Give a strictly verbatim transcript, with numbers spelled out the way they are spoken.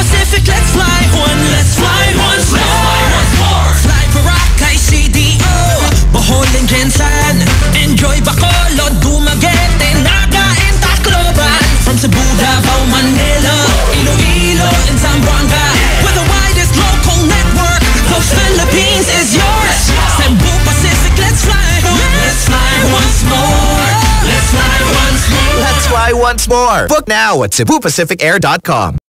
Pacific, let's fly one, let's fly once more. Let's fly once more. Fly Boracay, C D O, Bohol and Gensan. Enjoy Bacolod, Dumaguete, Naga and Tacloban. From Cebu, Davao, Manila, Iloilo and Zamboanga. With the widest local network, the Philippines is yours. Cebu Pacific, let's fly one, let's fly once more. Let's fly once more. Let's fly once more. Book now at cebu pacific air dot com.